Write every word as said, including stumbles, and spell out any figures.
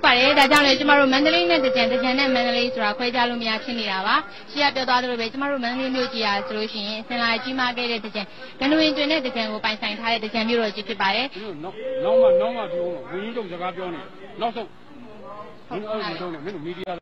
ဟုတ်ပါတယ်ဒါကြောင့်လေကျမတို့မန္တလေးနဲ့တကြံတကြံနဲ့မန္တလေးဆိုတာခွဲခြားလို့မရဖြစ်နေတာပါရှေ့ကပြောသွားသလိုပဲကျမတို့မန္တလေးမြို့ကြီးရာဆိုလို့ရှိရင်စင်လာကြီးမားခဲ့တဲ့တကြံကနဝင်တွင်တဲ့တကြံကိုပိုင်ဆိုင်ထားတဲ့တကြံမြို့တော်ကြီးဖြစ်ပါတယ်နောက်မှနောက်မှပြောလို့ဝင်းကြီးတို့စကားပြောနေနောက်ဆုံးမင်းအောက်ဆုံးနေမင်းတို့မီဒီယာ